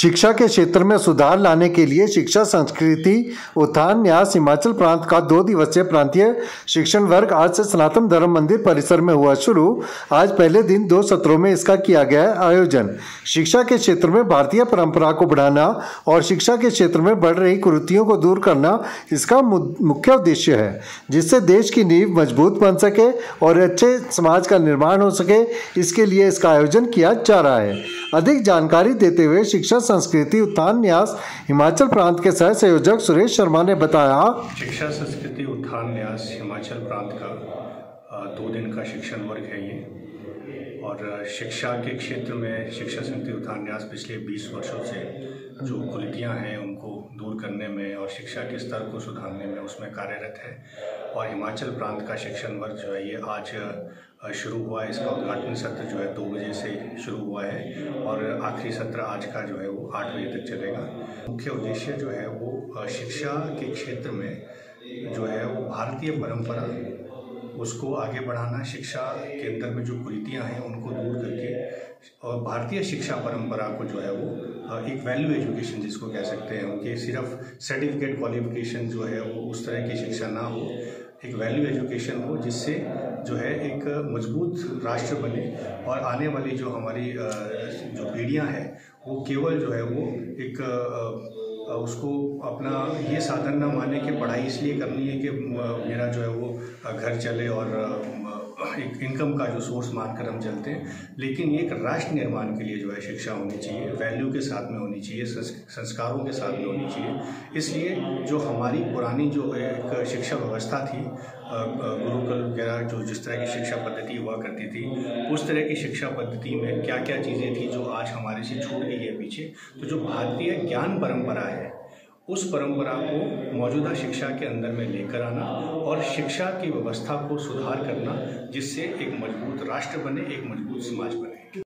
शिक्षा के क्षेत्र में सुधार लाने के लिए शिक्षा संस्कृति उत्थान न्यास हिमाचल प्रांत का 2 दिवसीय प्रांतीय शिक्षण वर्ग आज से सनातन धर्म मंदिर परिसर में हुआ शुरू। आज पहले दिन 2 सत्रों में इसका किया गया आयोजन। शिक्षा के क्षेत्र में भारतीय परंपरा को बढ़ाना और शिक्षा के क्षेत्र में बढ़ रही कुरीतियों को दूर करना इसका मुख्य उद्देश्य है, जिससे देश की नींव मजबूत बन सके और अच्छे समाज का निर्माण हो सके। इसके लिए इसका आयोजन किया जा रहा है। अधिक जानकारी देते हुए शिक्षा संस्कृति उत्थान न्यास हिमाचल प्रांत के सह संयोजक सुरेश शर्मा ने बताया, शिक्षा संस्कृति उत्थान न्यास हिमाचल प्रांत का 2 दिन का शिक्षण वर्ग है ये। और शिक्षा के क्षेत्र में शिक्षा संस्कृति उत्थान न्यास पिछले 20 वर्षों से जो कुरीतियाँ हैं उनको दूर करने में और शिक्षा के स्तर को सुधारने में उसमें कार्यरत है। और हिमाचल प्रांत का शिक्षण वर्ग जो है ये आज शुरू हुआ है। इसका उद्घाटन सत्र जो है 2 बजे से शुरू हुआ है और आखिरी सत्र आज का जो है वो 8 बजे तक चलेगा। मुख्य उद्देश्य जो है वो शिक्षा के क्षेत्र में जो है वो भारतीय परंपरा उसको आगे बढ़ाना, शिक्षा के अंदर में जो कुरीतियाँ हैं उनको दूर करके और भारतीय शिक्षा परंपरा को जो है वो एक वैल्यू एजुकेशन जिसको कह सकते हैं कि सिर्फ सर्टिफिकेट क्वालिफिकेशन जो है वो उस तरह की शिक्षा ना हो, एक वैल्यू एजुकेशन हो जिससे जो है एक मजबूत राष्ट्र बने और आने वाली जो हमारी जो पीढ़ियां हैं वो केवल जो है वो एक उसको अपना ये साधन ना माने कि पढ़ाई इसलिए करनी है कि मेरा जो है वो घर चले और एक इनकम का जो सोर्स मानकर हम चलते हैं, लेकिन ये एक राष्ट्र निर्माण के लिए जो है शिक्षा होनी चाहिए, वैल्यू के साथ में होनी चाहिए, संस्कारों के साथ में होनी चाहिए। इसलिए जो हमारी पुरानी जो एक शिक्षा व्यवस्था थी, गुरुकुल वगैरह जो जिस तरह की शिक्षा पद्धति हुआ करती थी, उस तरह की शिक्षा पद्धति में क्या क्या चीज़ें थी जो आज हमारे से छूट गई है पीछे। तो जो भारतीय ज्ञान परंपरा है उस परंपरा को मौजूदा शिक्षा के अंदर में लेकर आना और शिक्षा की व्यवस्था को सुधार करना, जिससे एक मजबूत राष्ट्र बने, एक मजबूत समाज बने।